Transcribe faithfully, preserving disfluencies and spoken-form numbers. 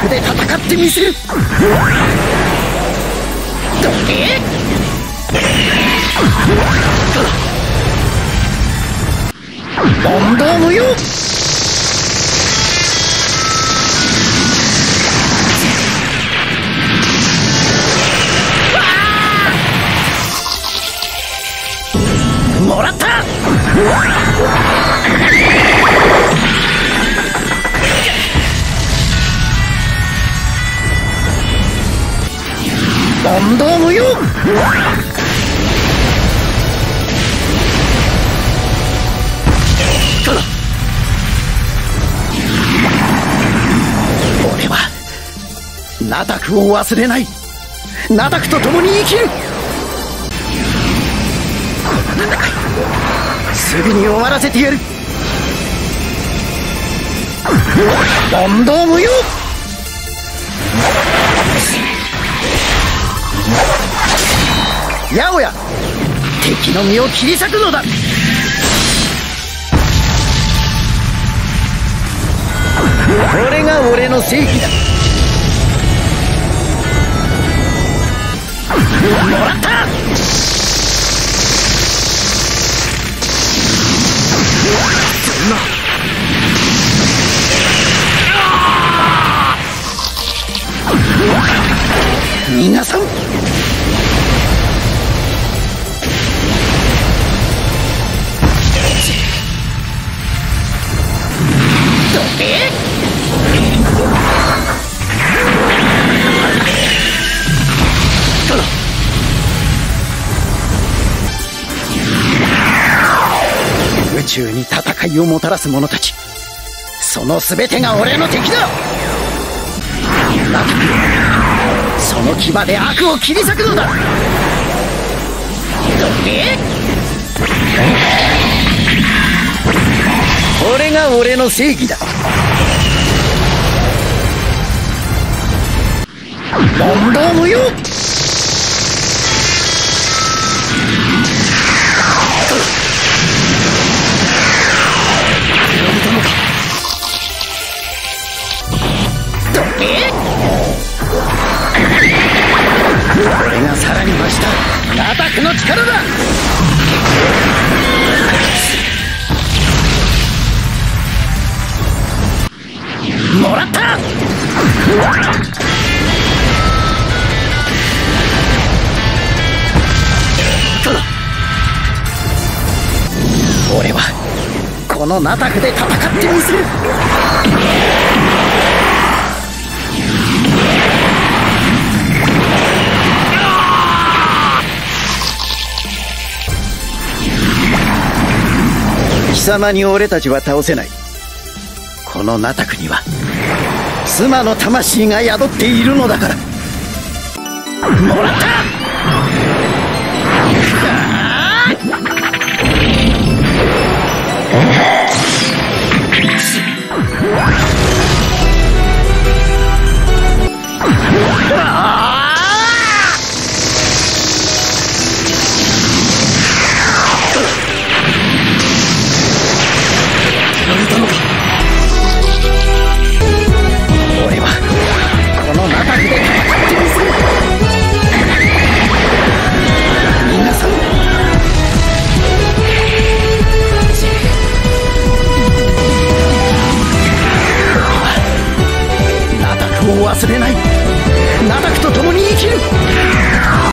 クで戦ってみせる。どけボンドームよ。もらった。ボンドームよ。俺はナタクを忘れない。ナタクと共に生きる。この戦いすぐに終わらせてやる。ボンドームよ。やおや、敵の身を切り裂くのだ。これが俺の正義だ。もらった。そんな逃がさん。どけ。宇宙に戦いをもたらす者たち、その全てが俺の敵だ。ナタク、その牙で悪を切り裂くのだ。どけ。これが俺の正義だ。ボンドームよ。どけ。これがさらに増したナタクの力だ。もらった。俺はこのナタクで戦ってみせる。貴様に俺たちは倒せない。このナタクには妻の魂が宿っているのだから。もらった。俺はこのナタクで戦ってみせる。皆さん、俺はナタクを忘れない。ナタクと